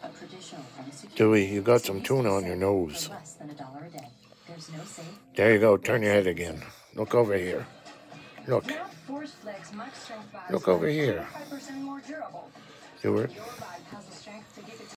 Stewie, you got some tuna on your nose. There you go. Turn your head again. Look over here. Look. Look over here. Stewart.